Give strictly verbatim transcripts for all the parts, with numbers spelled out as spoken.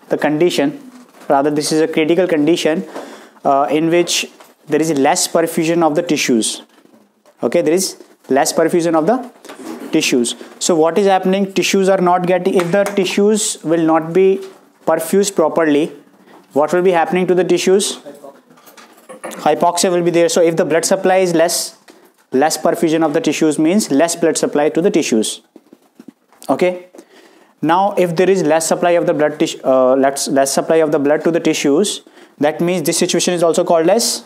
the condition, rather this is a critical condition uh, in which there is less perfusion of the tissues. Okay, there is less perfusion of the tissues. So what is happening? Tissues are not getting, if the tissues will not be perfused properly, what will be happening to the tissues? Hypoxia will be there. So if the blood supply is less, less perfusion of the tissues means less blood supply to the tissues. Okay. Now if there is less supply of the blood tissue, uh, less, less supply of the blood to the tissues, that means this situation is also called as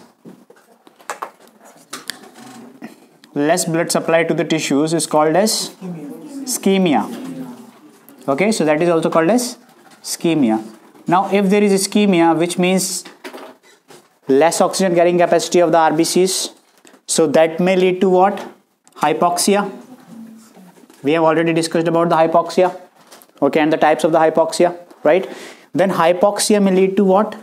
less blood supply to the tissues is called as ischemia. Okay, so that is also called as ischemia. Now if there is ischemia, which means less oxygen carrying capacity of the R B Cs, so that may lead to what? Hypoxia. We have already discussed about the hypoxia, okay, and the types of the hypoxia, right? Then hypoxia may lead to what?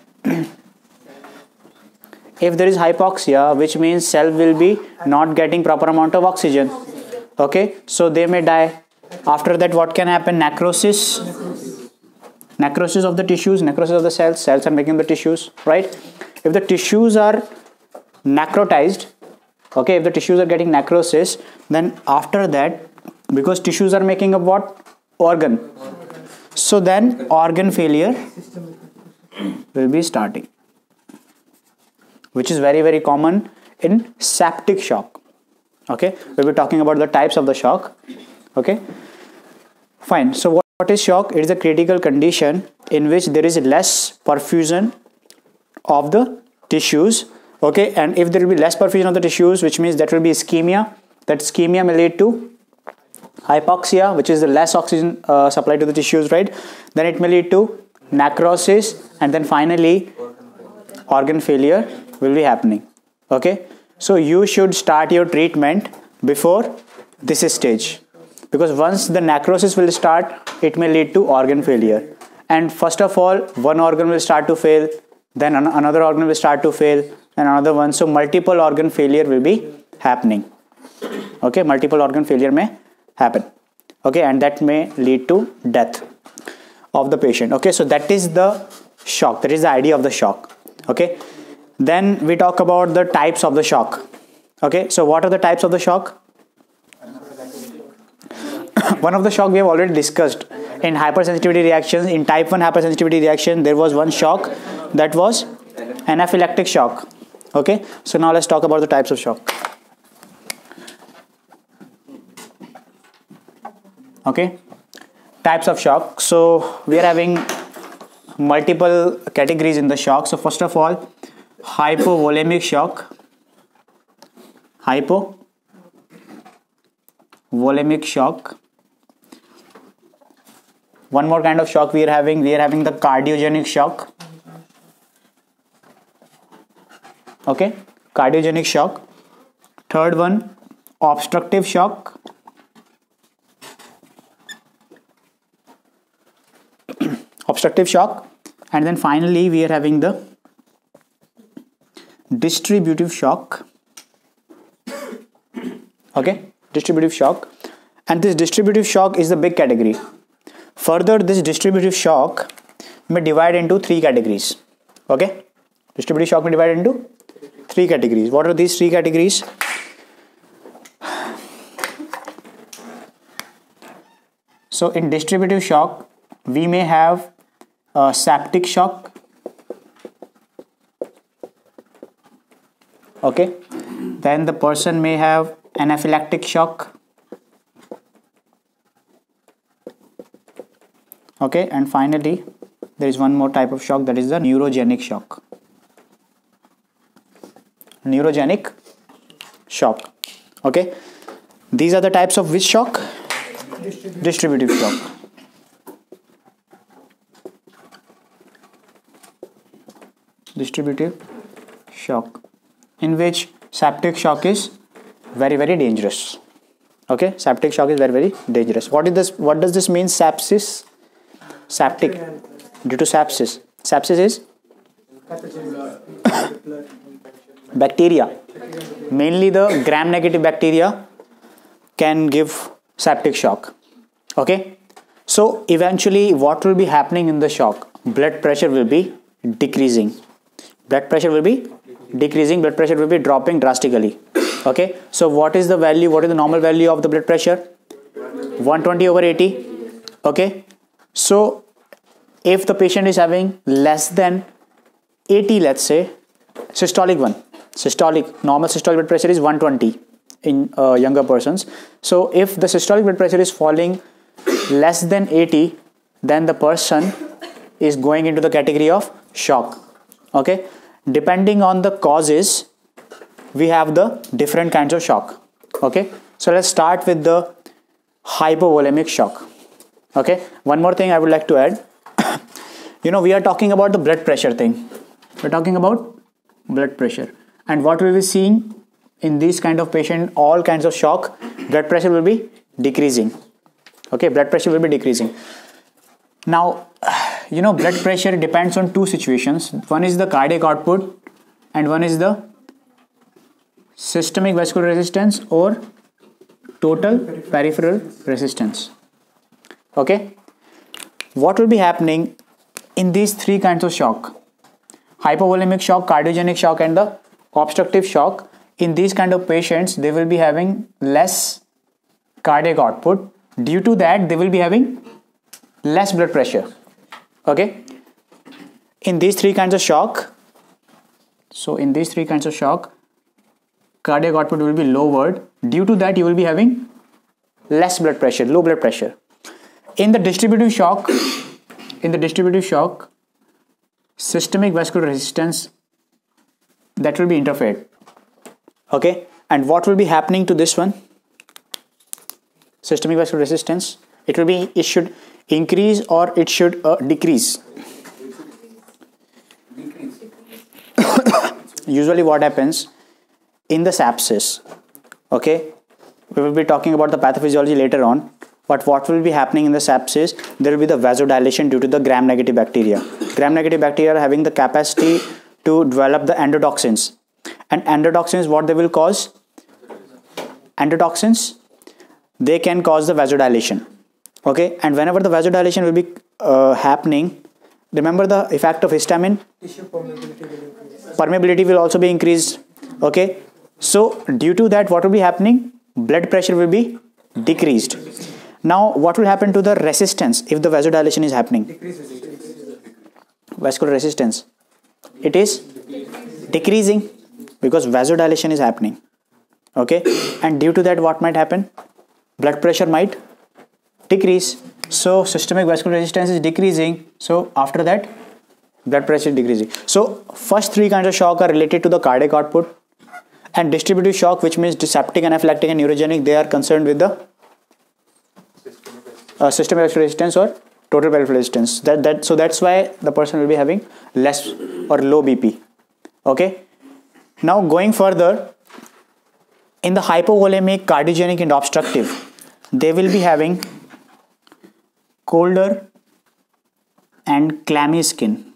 If there is hypoxia, which means cell will be not getting proper amount of oxygen, okay, so they may die. After that, what can happen? Necrosis. Necrosis of the tissues, necrosis of the cells. Cells are making the tissues, right? If the tissues are necrotized, okay, if the tissues are getting necrosis, then after that, because tissues are making up what? Organ. So then organ failure will be starting, which is very very common in septic shock. Okay, we'll be talking about the types of the shock. Okay, fine. So what, what is shock? It is a critical condition in which there is less perfusion of the tissues. Okay, and if there will be less perfusion of the tissues, which means that will be ischemia. That ischemia may lead to hypoxia, which is the less oxygen uh, supply to the tissues, right? Then it may lead to necrosis, and then finally organ failure will be happening. Okay, so you should start your treatment before this stage, because once the necrosis will start, it may lead to organ failure. And first of all, one organ will start to fail, then an another organ will start to fail, and another one. So multiple organ failure will be happening. Okay, multiple organ failure may happen. Okay, and that may lead to death of the patient. Okay, so that is the shock. That is the idea of the shock. Okay, then we talk about the types of the shock. Okay, so what are the types of the shock? One of the shock we have already discussed in hypersensitivity reactions. In type one hypersensitivity reaction, there was one shock, that was anaphylactic shock. Okay, so now let's talk about the types of shock. Okay, types of shock. So we are having multiple categories in the shock. So first of all, hypovolemic shock. Hypovolemic shock. One more kind of shock we are having. We are having the cardiogenic shock. Okay, cardiogenic shock. Third one, obstructive shock. Obstructive shock. And then finally we are having the distributive shock. Okay, distributive shock. And this distributive shock is the big category. Further, this distributive shock may divide into three categories. Okay, distributive shock may divide into three categories. What are these three categories? So in distributive shock, we may have a septic shock. Okay, then the person may have anaphylactic shock. Okay, and finally there is one more type of shock, that is the neurogenic shock. Neurogenic shock. Okay, these are the types of which shock? Distributive, Distributive shock. Distributive shock, in which septic shock is very very dangerous. Okay, septic shock is very very dangerous. What is this? What does this mean? Sepsis. Septic, due to sepsis. Sepsis is bacteria. Mainly the gram negative bacteria can give septic shock. Okay, So eventually what will be happening in the shock? Blood pressure will be decreasing. Blood pressure will be decreasing. Blood pressure will be dropping drastically. Okay. So what is the value? What is the normal value of the blood pressure? one twenty over eighty. Okay. So if the patient is having less than eighty, let's say, systolic one, systolic, normal systolic blood pressure is one twenty in uh, younger persons. So if the systolic blood pressure is falling less than eighty, then the person is going into the category of shock. Okay. Depending on the causes, we have the different kinds of shock. Okay. So let's start with the hypovolemic shock. Okay. One more thing I would like to add. You know, we are talking about the blood pressure thing. We're talking about blood pressure. And what we'll be seeing in this kind of patient, all kinds of shock, blood pressure will be decreasing. Okay, blood pressure will be decreasing. Now, you know, blood pressure depends on two situations. One is the cardiac output and one is the systemic vascular resistance or total peripheral resistance. Okay. What will be happening in these three kinds of shock? Hypovolemic shock, cardiogenic shock and the obstructive shock. In these kind of patients, they will be having less cardiac output. Due to that, they will be having less blood pressure. Okay. In these three kinds of shock, so in these three kinds of shock, cardiac output will be lowered. Due to that, you will be having less blood pressure, low blood pressure. In the distributive shock, in the distributive shock, systemic vascular resistance, that will be interfered. Okay. And what will be happening to this one? Systemic vascular resistance, it will be, it should increase or it should uh, decrease. Usually what happens in the sepsis, okay, we will be talking about the pathophysiology later on, but what will be happening in the sepsis, there will be the vasodilation due to the gram negative bacteria. Gram negative bacteria are having the capacity to develop the endotoxins, and endotoxins, what they will cause? Endotoxins, they can cause the vasodilation. Okay, and whenever the vasodilation will be uh, happening, remember the effect of histamine? Tissue permeability. Permeability will also be increased. Okay, so due to that, what will be happening? Blood pressure will be decreased. Now, what will happen to the resistance if the vasodilation is happening? Vascular resistance, it is decreasing because vasodilation is happening. Okay, and due to that, what might happen? Blood pressure might decrease. So systemic vascular resistance is decreasing. So after that, blood pressure is decreasing. So first three kinds of shock are related to the cardiac output, and distributive shock, which means septic, anaphylactic and neurogenic, they are concerned with the uh, systemic vascular resistance or total peripheral resistance. That that so that's why the person will be having less or low B P. Okay. Now going further, in the hypovolemic, cardiogenic and obstructive, they will be having colder and clammy skin.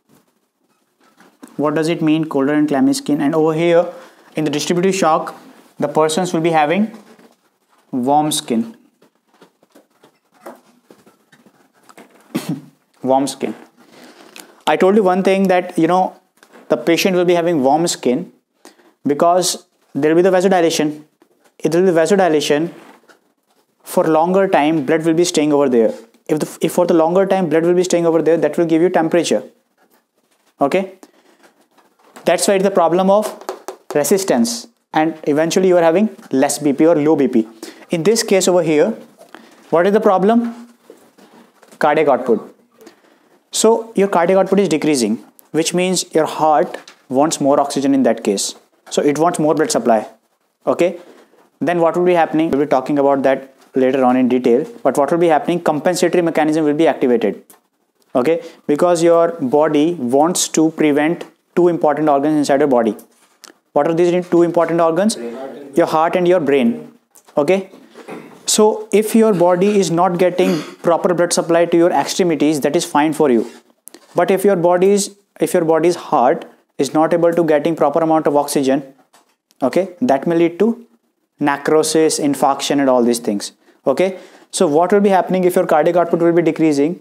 What does it mean, colder and clammy skin? And over here in the distributive shock, the persons will be having warm skin. Warm skin. I told you one thing, that you know the patient will be having warm skin because there will be the vasodilation. It will be vasodilation. For longer time, blood will be staying over there. If, the, if for the longer time blood will be staying over there, that will give you temperature. Okay. That's why it's the problem of resistance, and eventually you are having less B P or low B P. In this case over here, what is the problem? Cardiac output. So your cardiac output is decreasing, which means your heart wants more oxygen in that case. So it wants more blood supply. Okay. Then what will be happening? We'll be talking about that later on in detail. But what will be happening? Compensatory mechanism will be activated. Okay. Because your body wants to prevent two important organs inside your body. What are these two important organs? Your heart and your brain. Okay. So if your body is not getting proper blood supply to your extremities, that is fine for you. But if your body is, if your body's heart is not able to getting proper amount of oxygen, okay, that may lead to necrosis, infarction and all these things. Okay. So what will be happening if your cardiac output will be decreasing?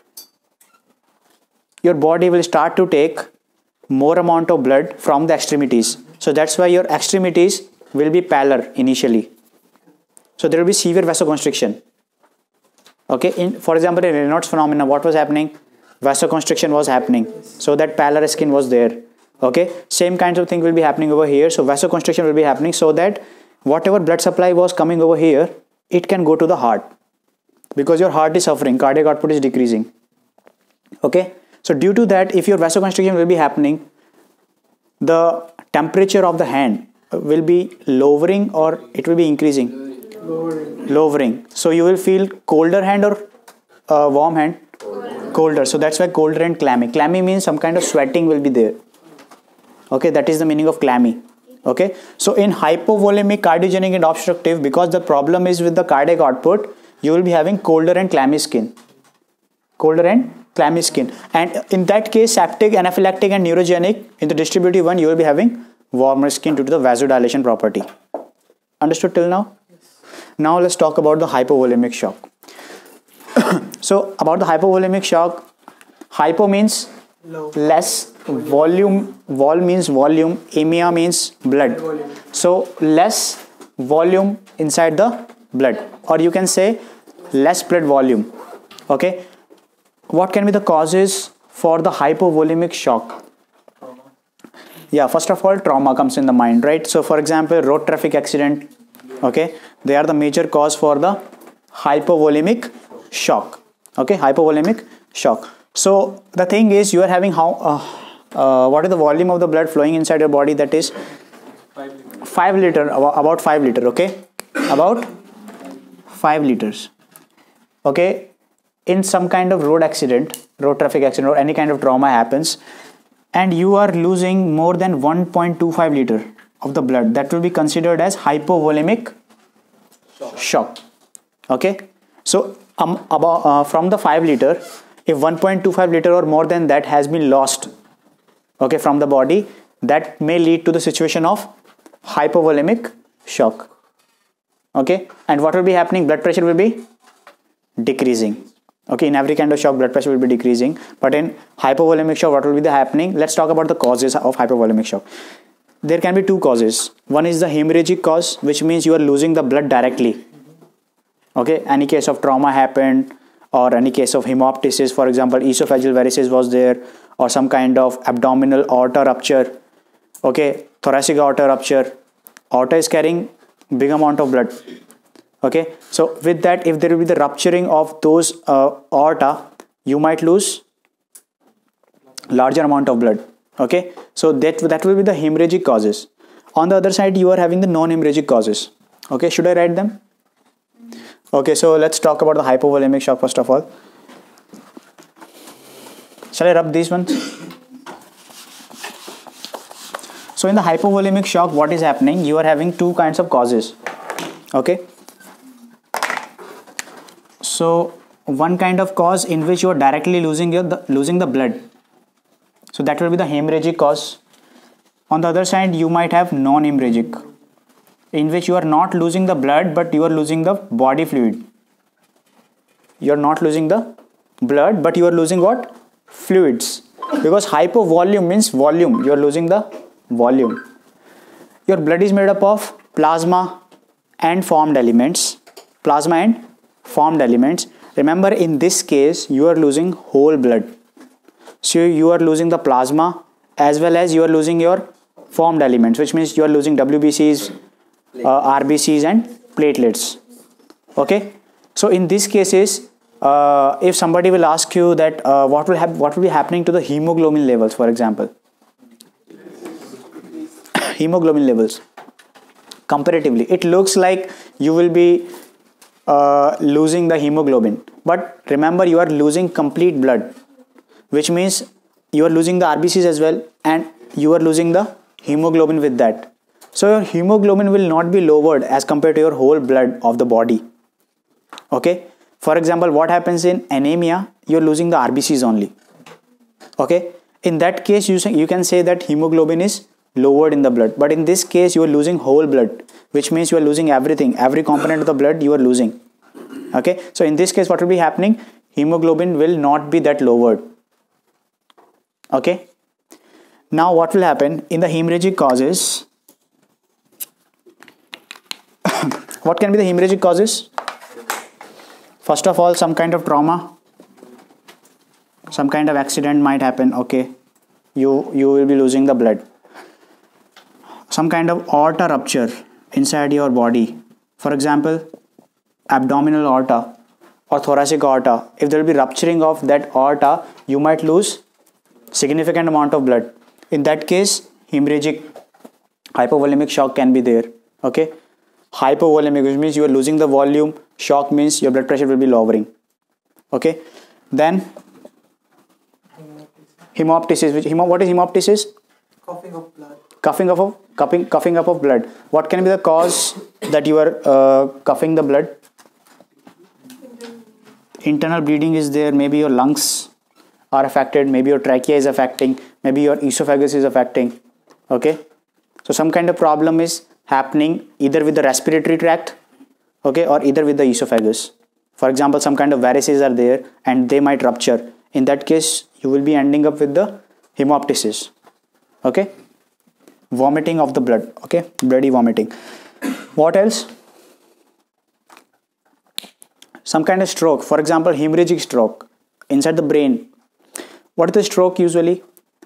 Your body will start to take more amount of blood from the extremities. So that's why your extremities will be pallor initially. So there will be severe vasoconstriction. Okay, in for example in Raynaud's phenomena, what was happening? Vasoconstriction was happening. So that pallor skin was there. Okay, same kinds of thing will be happening over here. So vasoconstriction will be happening so that whatever blood supply was coming over here, it can go to the heart. Because your heart is suffering, cardiac output is decreasing. Okay, so due to that, if your vasoconstriction will be happening, the temperature of the hand will be lowering or it will be increasing? Lowering. Lowering. So you will feel colder hand or uh, warm hand? Colder. Colder. So that's why colder and clammy. Clammy means some kind of sweating will be there. Okay, that is the meaning of clammy. Okay, so in hypovolemic, cardiogenic and obstructive, because the problem is with the cardiac output, you will be having colder and clammy skin. Colder and clammy skin. And in that case, septic, anaphylactic and neurogenic, in the distributive one, you will be having warmer skin due to the vasodilation property. Understood till now? Now let's talk about the hypovolemic shock. So about the hypovolemic shock, hypo means low. Less, volume, vol means volume, emia means blood. So less volume inside the blood, or you can say less blood volume. Okay, what can be the causes for the hypovolemic shock? Yeah, first of all, trauma comes in the mind, right? So for example, road traffic accident. Okay, they are the major cause for the hypovolemic shock. Okay, hypovolemic shock. So the thing is, you are having how uh, uh, what is the volume of the blood flowing inside your body? That is five liter, about five liter. Okay, about five liters. Okay, in some kind of road accident, road traffic accident, or any kind of trauma happens, and you are losing more than one point two five liter of the blood, that will be considered as hypovolemic shock. shock. Okay, so um, about uh, from the five liter, if one point two five liter or more than that has been lost, okay, from the body, that may lead to the situation of hypovolemic shock. Okay, and what will be happening? Blood pressure will be decreasing. Okay, in every kind of shock, blood pressure will be decreasing, but in hypovolemic shock, what will be the happening? Let's talk about the causes of hypovolemic shock. There can be two causes. One is the hemorrhagic cause, which means you are losing the blood directly. Okay, any case of trauma happened, or any case of hemoptysis, for example, esophageal varices was there, or some kind of abdominal aorta rupture. Okay, thoracic aorta rupture. Aorta is carrying big amount of blood. Okay, so with that, if there will be the rupturing of those uh, aorta, you might lose larger amount of blood. Okay, so that that will be the hemorrhagic causes. On the other side, you are having the non-hemorrhagic causes. Okay, should I write them? Okay, so let's talk about the hypovolemic shock first of all. Shall I rub these ones? So in the hypovolemic shock, what is happening? You are having two kinds of causes. Okay, so one kind of cause in which you are directly losing your the, losing the blood. So that will be the hemorrhagic cause. On the other side, you might have non-hemorrhagic, in which you are not losing the blood, but you are losing the body fluid. You are not losing the blood, but you are losing what? Fluids. Because hypovolume means volume. You are losing the volume. Your blood is made up of plasma and formed elements. Plasma and formed elements. Remember, in this case, you are losing whole blood. So you are losing the plasma as well as you are losing your formed elements, which means you are losing W B Cs, uh, R B Cs and platelets. Okay, so in these cases, uh, if somebody will ask you that uh, what will have what will be happening to the hemoglobin levels, for example, hemoglobin levels comparatively, it looks like you will be uh, losing the hemoglobin, but remember, you are losing complete blood, which means you are losing the R B Cs as well, and you are losing the hemoglobin with that. So your hemoglobin will not be lowered as compared to your whole blood of the body. Okay, for example, what happens in anemia? You are losing the R B Cs only. Okay, in that case, you, you can say that hemoglobin is lowered in the blood, but in this case, you are losing whole blood, which means you are losing everything, every component of the blood you are losing. Okay, so in this case what will be happening? Hemoglobin will not be that lowered. Okay, now what will happen in the hemorrhagic causes? What can be the hemorrhagic causes? First of all, some kind of trauma, some kind of accident might happen. Okay, you you will be losing the blood. Some kind of aorta rupture inside your body, for example abdominal aorta or thoracic aorta. If there will be rupturing of that aorta, you might lose significant amount of blood. In that case, hemorrhagic hypovolemic shock can be there. Okay, hypovolemic, which means you are losing the volume. Shock means your blood pressure will be lowering. Okay, then hemoptysis. Which hemo, what is hemoptysis? Coughing of blood. Coughing up of coughing coughing up of blood. What can be the cause that you are uh, coughing the blood? Internal bleeding is there. Maybe your lungs are affected. Maybe your trachea is affecting. Maybe your esophagus is affecting. Okay, so some kind of problem is happening either with the respiratory tract, okay, or either with the esophagus. For example, some kind of varices are there and they might rupture. In that case, you will be ending up with the hemoptysis. Okay, vomiting of the blood. Okay, bloody vomiting. What else? Some kind of stroke, for example hemorrhagic stroke inside the brain. What is the stroke usually?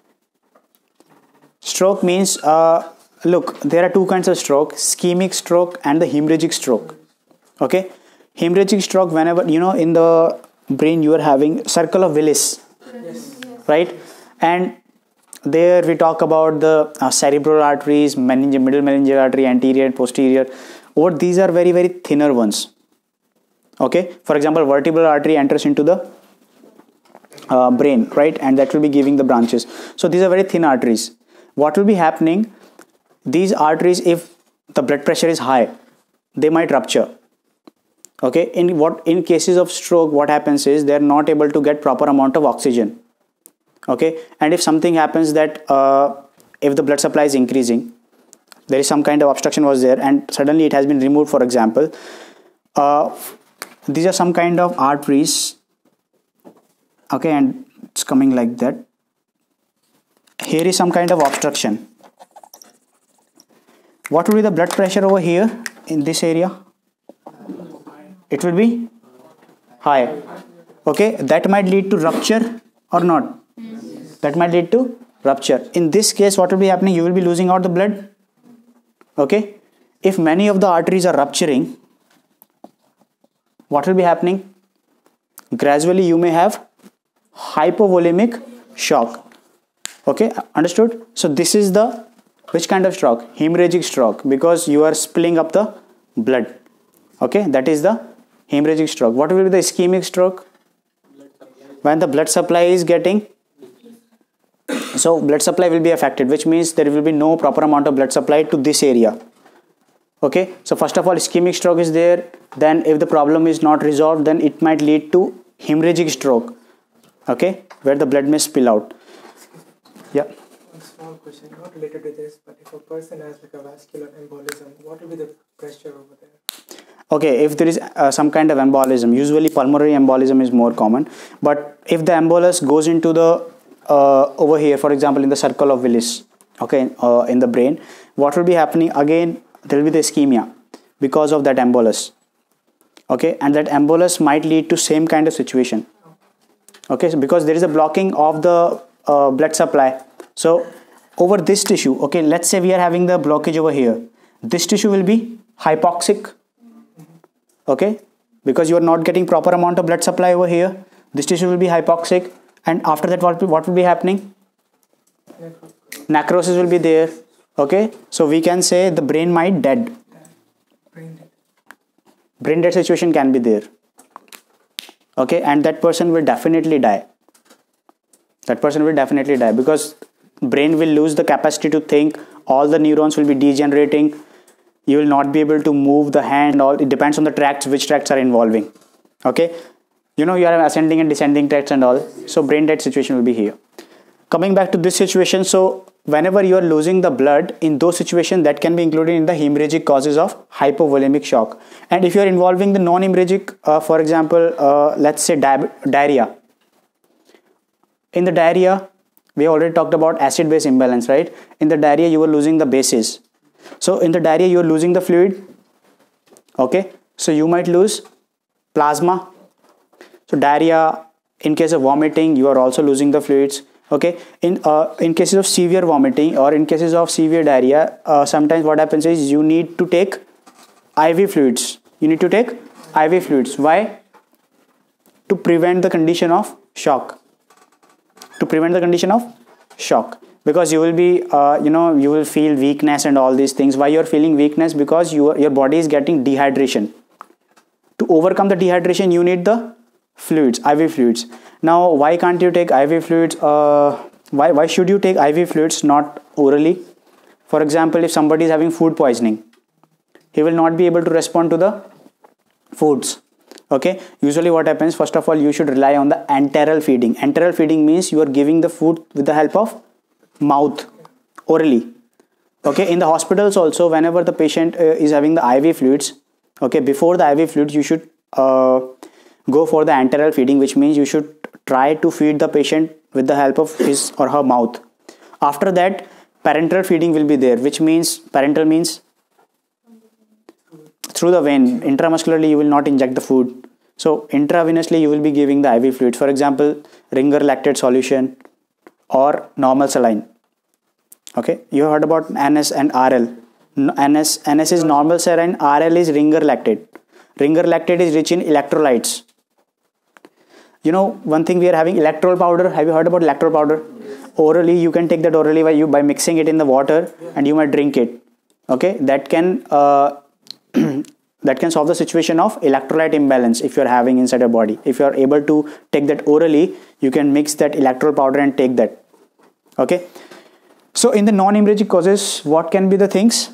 Stroke means uh, look, there are two kinds of stroke: ischemic stroke and the hemorrhagic stroke. Okay, hemorrhagic stroke, whenever you know in the brain you are having circle of Willis. Yes. Right, and there we talk about the uh, cerebral arteries, meninge, middle meningeal artery, anterior and posterior. Or these are very very thinner ones. Okay, for example vertebral artery enters into the uh, brain, right, and that will be giving the branches. So these are very thin arteries. What will be happening? These arteries, if the blood pressure is high, they might rupture. Okay, in what in cases of stroke, what happens is they are not able to get proper amount of oxygen. Okay, and if something happens that uh, if the blood supply is increasing, there is some kind of obstruction was there and suddenly it has been removed, for example, uh, these are some kind of arteries. Okay, and it's coming like that. Here is some kind of obstruction. What will be the blood pressure over here in this area? It will be high. Okay, that might lead to rupture or not? That might lead to rupture. In this case, what will be happening? You will be losing out the blood. Okay, if many of the arteries are rupturing, what will be happening? Gradually you may have hypovolemic shock. Okay, understood? So this is the which kind of stroke? Hemorrhagic stroke, because you are spilling up the blood. Okay, that is the hemorrhagic stroke. What will be the ischemic stroke? When the blood supply is getting, so blood supply will be affected, which means there will be no proper amount of blood supply to this area. Okay, so first of all ischemic stroke is there. Then if the problem is not resolved, then it might lead to hemorrhagic stroke. Okay, where the blood may spill out. Yeah. One small question, not related to this, but if a person has like a vascular embolism, what will be the pressure over there? Okay, if there is uh, some kind of embolism, usually pulmonary embolism is more common, but if the embolus goes into the uh, over here, for example in the circle of Willis, okay, uh, in the brain, what will be happening? Again there will be the ischemia because of that embolus. Okay, and that embolus might lead to same kind of situation. Okay, so because there is a blocking of the uh, blood supply, so over this tissue, okay, let's say we are having the blockage over here, this tissue will be hypoxic. Okay, because you are not getting proper amount of blood supply over here, this tissue will be hypoxic, and after that what will, what will be happening? Necrosis will be there. Okay, so we can say the brain might dead. Brain dead. Brain dead situation can be there. Okay, and that person will definitely die. That person will definitely die because brain will lose the capacity to think. All the neurons will be degenerating. You will not be able to move the hand. All it depends on the tracts, which tracts are involving. Okay, you know you are ascending and descending tracts and all. So brain dead situation will be here. Coming back to this situation, so whenever you are losing the blood, in those situations, that can be included in the hemorrhagic causes of hypovolemic shock. And if you are involving the non-hemorrhagic, uh, for example, uh, let's say di diarrhea. In the diarrhea, we already talked about acid-base imbalance, right? In the diarrhea, you are losing the bases. So in the diarrhea, you are losing the fluid. Okay, so you might lose plasma. So diarrhea, in case of vomiting, you are also losing the fluids. Okay, in uh, in cases of severe vomiting or in cases of severe diarrhea, uh, sometimes what happens is you need to take I V fluids. You need to take I V fluids. Why? To prevent the condition of shock. To prevent the condition of shock, because you will be, uh, you know, you will feel weakness and all these things. Why you are feeling weakness? Because your your body is getting dehydration. To overcome the dehydration, you need the fluids, I V fluids. Now, why can't you take I V fluids? Uh, why why should you take I V fluids not orally? For example, if somebody is having food poisoning, he will not be able to respond to the foods. Okay, usually what happens, first of all, you should rely on the enteral feeding. Enteral feeding means you are giving the food with the help of mouth, orally. Okay, in the hospitals also, whenever the patient uh, is having the I V fluids, okay, before the I V fluids, you should uh, go for the enteral feeding, which means you should try to feed the patient with the help of his or her mouth. After that, parenteral feeding will be there, which means, parenteral means through the vein. Intramuscularly, you will not inject the food. So intravenously, you will be giving the I V fluids. For example, Ringer lactate solution or normal saline. Okay, you heard about N S and R L. N S, N S is normal saline, R L is Ringer lactate. Ringer lactate is rich in electrolytes. You know, one thing, we are having electrol powder. Have you heard about electrol powder? Orally, you can take that orally by you by mixing it in the water, and you might drink it. Okay, that can uh, that can solve the situation of electrolyte imbalance if you are having inside your body. If you are able to take that orally, you can mix that electrol powder and take that. Okay, so in the non-hemorrhagic causes, what can be the things?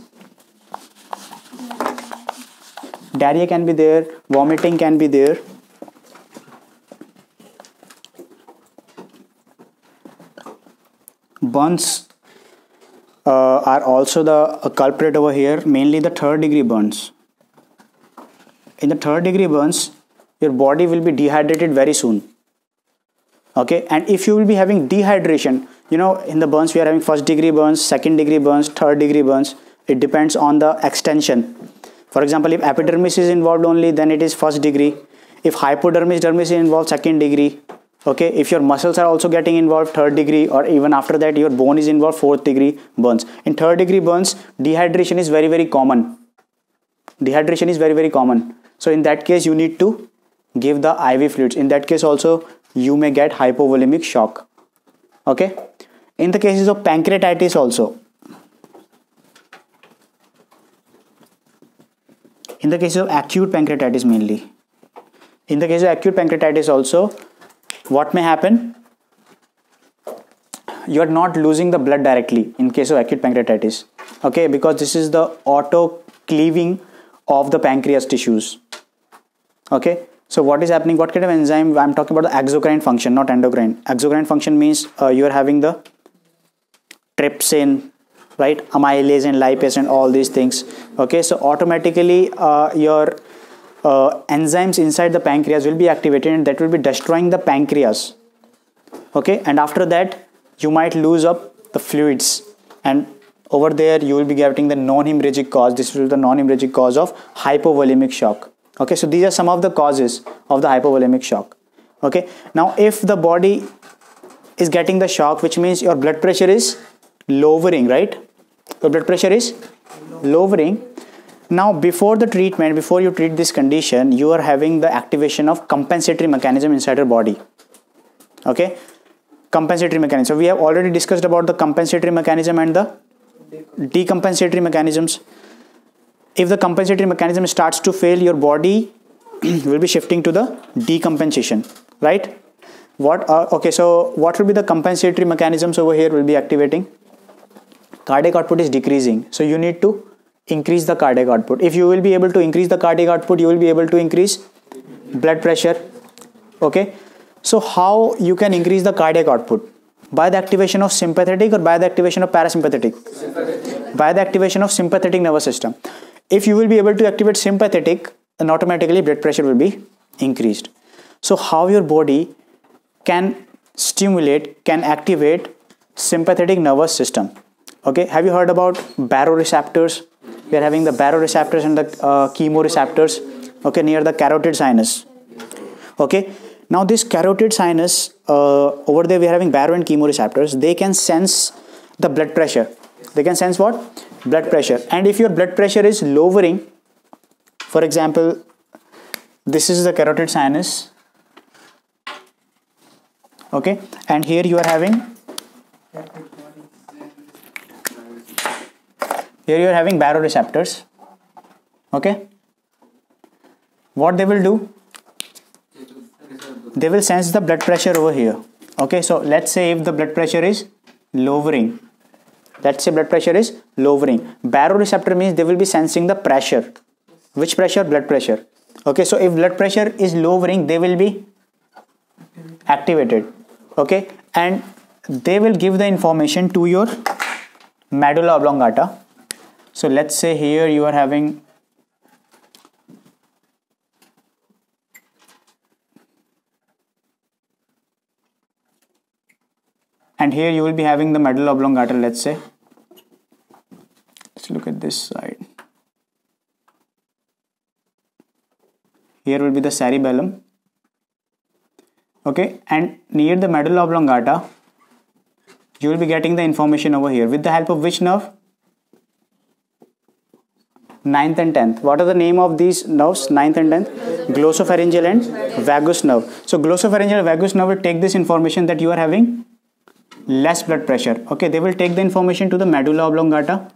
Diarrhea can be there, vomiting can be there. Burns uh, are also the uh, culprit over here, mainly the third degree burns. In the third degree burns, your body will be dehydrated very soon. Okay, and if you will be having dehydration, you know, in the burns we are having first degree burns, second degree burns, third degree burns. It depends on the extension. For example, if epidermis is involved only, then it is first degree. If hypodermis, dermis is involved, second degree. Okay, if your muscles are also getting involved, third degree, or even after that your bone is involved, fourth degree burns. In third degree burns, dehydration is very very common. Dehydration is very very common. So in that case, you need to give the I V fluids. In that case also, you may get hypovolemic shock. Okay, in the cases of pancreatitis also, in the case of acute pancreatitis mainly, in the case of acute pancreatitis also, what may happen? You are not losing the blood directly in case of acute pancreatitis. Okay, because this is the auto cleaving of the pancreas tissues. Okay, so what is happening? What kind of enzyme? I'm talking about the exocrine function, not endocrine. Exocrine function means uh, you are having the trypsin, right, amylase and lipase and all these things. Okay, so automatically uh, your uh, enzymes inside the pancreas will be activated, and that will be destroying the pancreas. Okay, and after that you might lose up the fluids, and over there you will be getting the non-hemorrhagic cause. This is the non-hemorrhagic cause of hypovolemic shock. Okay, so these are some of the causes of the hypovolemic shock. Okay, now if the body is getting the shock, which means your blood pressure is lowering, right? Your blood pressure is lowering. Now before the treatment, before you treat this condition, you are having the activation of compensatory mechanism inside your body. Okay, compensatory mechanism. We have already discussed about the compensatory mechanism and the decompensatory mechanisms. If the compensatory mechanism starts to fail, your body will be shifting to the decompensation, right? What? Uh, okay, so what will be the compensatory mechanisms over here will be activating? Cardiac output is decreasing, so you need to increase the cardiac output. If you will be able to increase the cardiac output, you will be able to increase blood pressure. Okay, so how you can increase the cardiac output? By the activation of sympathetic or by the activation of parasympathetic? Sympathetic. By the activation of sympathetic nervous system. If you will be able to activate sympathetic, then automatically blood pressure will be increased. So how your body can stimulate, can activate sympathetic nervous system? Okay, have you heard about baroreceptors? We are having the baroreceptors and the uh, chemoreceptors, okay, near the carotid sinus. Okay, now this carotid sinus, uh, over there we are having baro and chemoreceptors. They can sense the blood pressure. They can sense what? Blood pressure. And if your blood pressure is lowering, for example, this is the carotid sinus, okay, and here you are having here you are having baroreceptors. Okay, what they will do, they will sense the blood pressure over here. Okay, so let's say if the blood pressure is lowering, let's say blood pressure is lowering, baroreceptor means they will be sensing the pressure. Which pressure? Blood pressure. Okay, so if blood pressure is lowering, they will be activated. Okay, and they will give the information to your medulla oblongata. So let's say here you are having and here you will be having the medulla oblongata. Let's say, let's look at this side. Here will be the cerebellum. Okay, and near the medulla oblongata you will be getting the information over here with the help of which nerve? ninth and tenth. What are the name of these nerves? ninth and tenth? Glossopharyngeal and vagus nerve. So glossopharyngeal and vagus nerve will take this information that you are having less blood pressure. Okay, they will take the information to the medulla oblongata.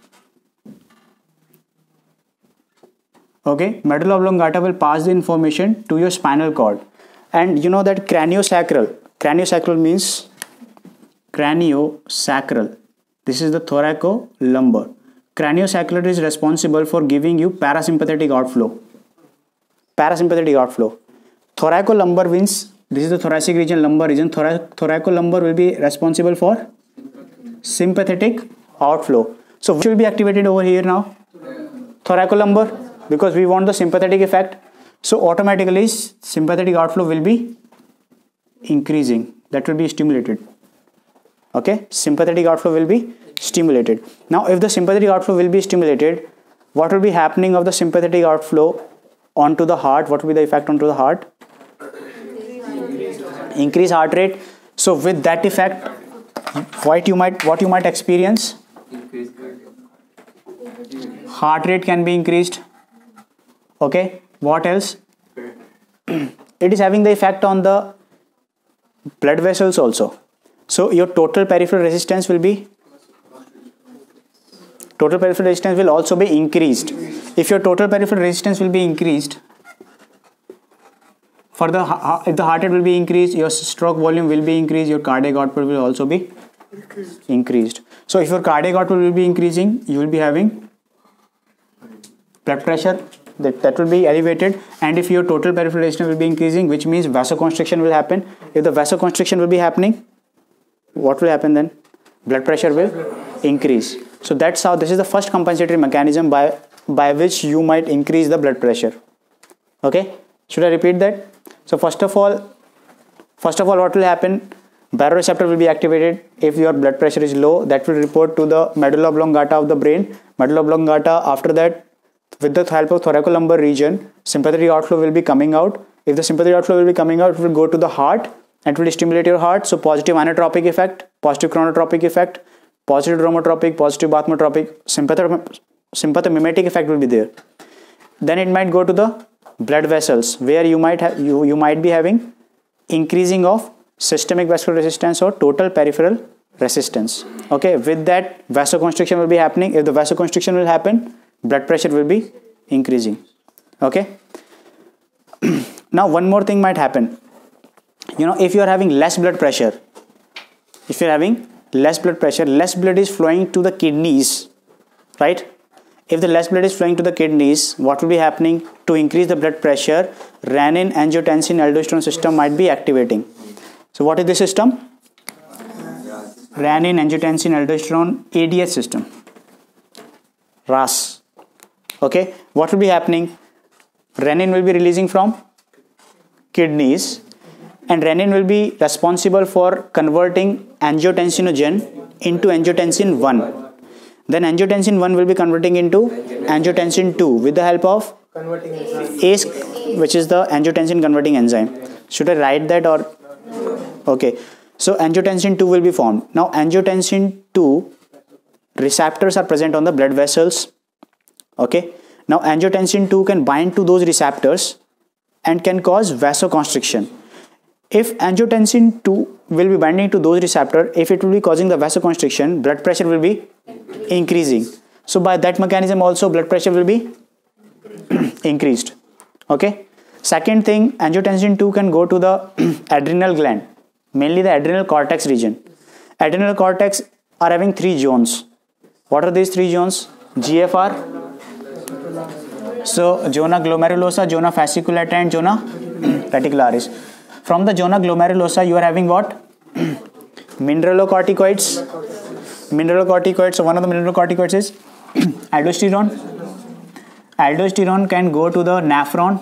Okay, medulla oblongata will pass the information to your spinal cord. And you know that craniosacral, craniosacral means craniosacral. This is the thoracolumbar. Craniosacral is responsible for giving you parasympathetic outflow. Parasympathetic outflow. Thoracolumbar means this is the thoracic region, lumbar region. Thora thoracolumbar will be responsible for sympathetic outflow. So which will be activated over here now? Thoracolumbar, because we want the sympathetic effect. So automatically sympathetic outflow will be increasing. That will be stimulated. Okay, sympathetic outflow will be stimulated. Now if the sympathetic outflow will be stimulated, what will be happening of the sympathetic outflow onto the heart? What will be the effect onto the heart? Increase heart rate. So with that effect, what you might what you might experience? Heart rate can be increased. Okay, what else? It is having the effect on the blood vessels also. So your total peripheral resistance will be total peripheral resistance will also be increased. If your total peripheral resistance will be increased, for the if the heart rate will be increased, your stroke volume will be increased, your cardiac output will also be increased. So if your cardiac output will be increasing, you will be having blood pressure that, that will be elevated, and if your total peripheral resistance will be increasing, which means vasoconstriction will happen. If the vasoconstriction will be happening, what will happen then? Blood pressure will increase. So that's how, this is the first compensatory mechanism by by which you might increase the blood pressure. Okay, should I repeat that? So first of all, first of all what will happen? Baroreceptor will be activated. If your blood pressure is low, that will report to the medulla oblongata of the brain. Medulla oblongata, after that, with the help of thoracolumbar region, sympathetic outflow will be coming out. If the sympathetic outflow will be coming out, it will go to the heart and will stimulate your heart. So positive inotropic effect, positive chronotropic effect, positive dromotropic, positive bathmotropic, sympathetic, sympathomimetic effect will be there. Then it might go to the blood vessels, where you might have you you might be having increasing of systemic vascular resistance or total peripheral resistance. Okay, with that vasoconstriction will be happening. If the vasoconstriction will happen, blood pressure will be increasing. Okay. Now one more thing might happen. You know, if you are having less blood pressure, if you are having less blood pressure, less blood is flowing to the kidneys, right? If the less blood is flowing to the kidneys, what will be happening? To increase the blood pressure, renin, angiotensin, aldosterone system might be activating. So what is the system? renin, angiotensin, aldosterone, A D H system, R A S. Okay, what will be happening? Renin will be releasing from kidneys, and renin will be responsible for converting angiotensinogen into angiotensin one. Then angiotensin one will be converting into angiotensin two with the help of Converting enzyme. A C E, which is the angiotensin converting enzyme. Should I write that or? Okay. So angiotensin two will be formed. Now angiotensin two receptors are present on the blood vessels. Okay. Now angiotensin two can bind to those receptors and can cause vasoconstriction. If angiotensin two will be binding to those receptors, if it will be causing the vasoconstriction, blood pressure will be increasing. So by that mechanism also blood pressure will be increased. Okay. Second thing, angiotensin two can go to the adrenal gland, mainly the adrenal cortex region. Adrenal cortex are having three zones. What are these three zones? G F R. So zona glomerulosa, zona fasciculata, and zona reticularis. From the zona glomerulosa, you are having what? Mineralocorticoids. Mineralocorticoids. So one of the mineralocorticoids is aldosterone. Aldosterone can go to the nephron,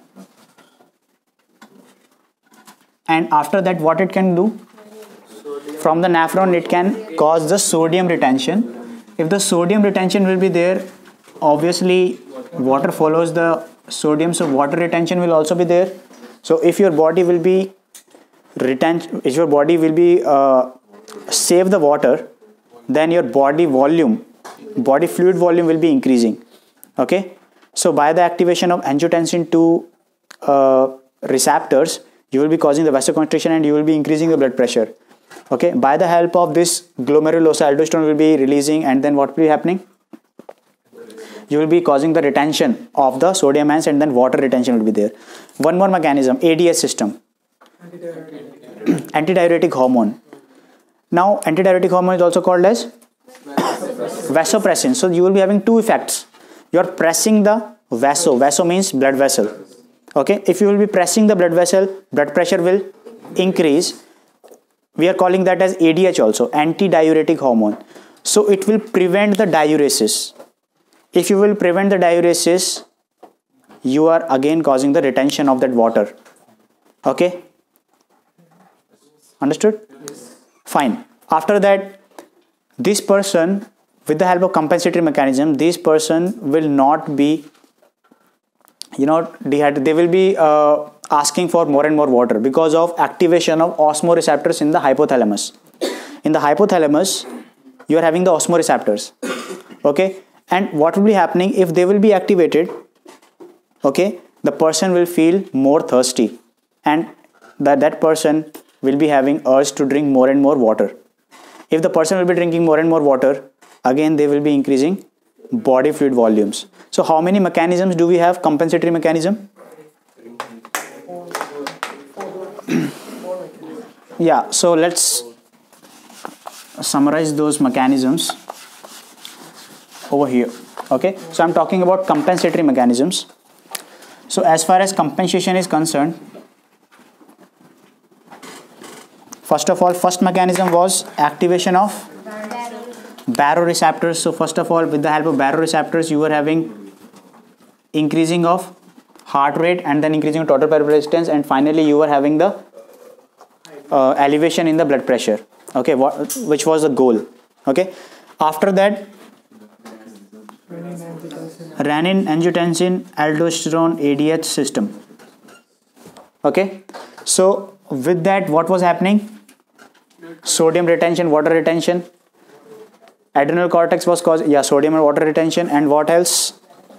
and after that, what it can do? From the nephron, it can cause the sodium retention. If the sodium retention will be there, obviously water follows the sodium, so water retention will also be there. So if your body will be retain, if your body will be uh, save the water, then your body volume, body fluid volume will be increasing. Okay. So by the activation of angiotensin two uh, receptors, you will be causing the vasoconstriction and you will be increasing the blood pressure. Okay. By the help of this glomerulosa, aldosterone will be releasing, and then what will be happening? You will be causing the retention of the sodium ions, and then water retention will be there. One more mechanism, A D H system. Antidiuretic hormone. Now antidiuretic hormone is also called as vasopressin. So you will be having two effects. You are pressing the vaso. Vaso means blood vessel. Okay. If you will be pressing the blood vessel, blood pressure will increase. We are calling that as A D H also, antidiuretic hormone. So it will prevent the diuresis. If you will prevent the diuresis, you are again causing the retention of that water. Okay. Understood? Yes. Fine. After that, this person, with the help of compensatory mechanism, this person will not be, you know, dehydrated. They will be uh, asking for more and more water because of activation of osmoreceptors in the hypothalamus. In the hypothalamus, you are having the osmoreceptors. Okay. And what will be happening if they will be activated? Okay. The person will feel more thirsty, and that, that person will be having urge to drink more and more water. If the person will be drinking more and more water, again they will be increasing body fluid volumes. So how many mechanisms do we have? Compensatory mechanism? Yeah, so let's summarize those mechanisms over here. Okay, so I'm talking about compensatory mechanisms. So as far as compensation is concerned, first of all, first mechanism was activation of baroreceptors. So first of all, with the help of baroreceptors, you were having increasing of heart rate, and then increasing of total pulmonary resistance, and finally you were having the uh, elevation in the blood pressure. Okay, what, which was the goal. Okay, after that, renin, angiotensin, aldosterone, A D H system. Okay, so with that, what was happening? Sodium retention, water retention. Adrenal cortex was caused, yeah, sodium and water retention. And what else?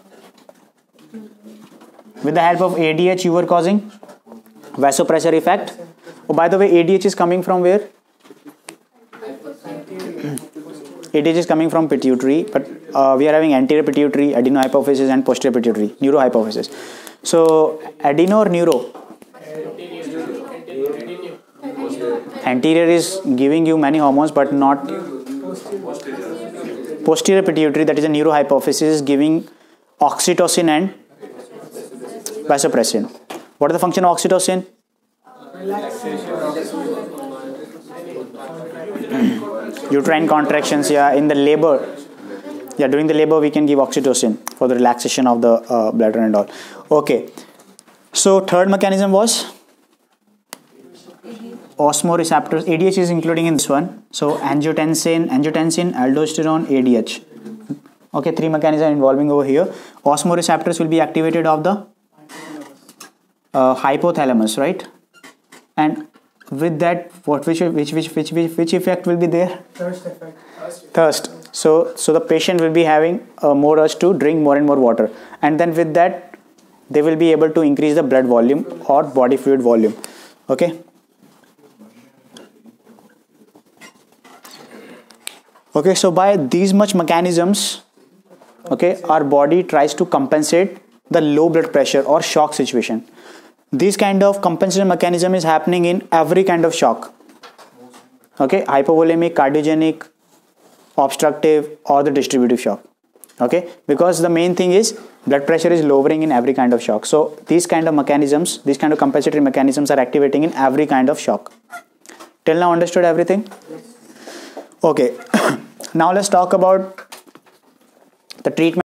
With the help of A D H, you were causing vasopressor effect. Oh, by the way, A D H is coming from where? A D H is coming from pituitary, but uh, we are having anterior pituitary, adenohypophysis, and posterior pituitary, neurohypophysis. So, adeno or neuro? Anterior is giving you many hormones, but not posterior pituitary, that is a neurohypophysis, is giving oxytocin and vasopressin. What is the function of oxytocin? uterine contractions, yeah, in the labor. Yeah, during the labor we can give oxytocin for the relaxation of the uh, bladder and all. Okay. So third mechanism was osmoreceptors. A D H is including in this one. So angiotensin, angiotensin, aldosterone, A D H. Okay, three mechanisms involving over here. Osmoreceptors will be activated of the uh, hypothalamus, right? And with that, what which which which which which, which effect will be there? Thirst effect. Thirst. So so the patient will be having uh, more urge to drink more and more water, and then with that they will be able to increase the blood volume or body fluid volume. Okay. Okay, so by these much mechanisms, okay, our body tries to compensate the low blood pressure or shock situation. This kind of compensation mechanism is happening in every kind of shock. Okay, hypovolemic, cardiogenic, obstructive, or the distributive shock. Okay, because the main thing is blood pressure is lowering in every kind of shock. So these kind of mechanisms, these kind of compensatory mechanisms are activating in every kind of shock. Till now understood everything? Okay. Now let's talk about the treatment.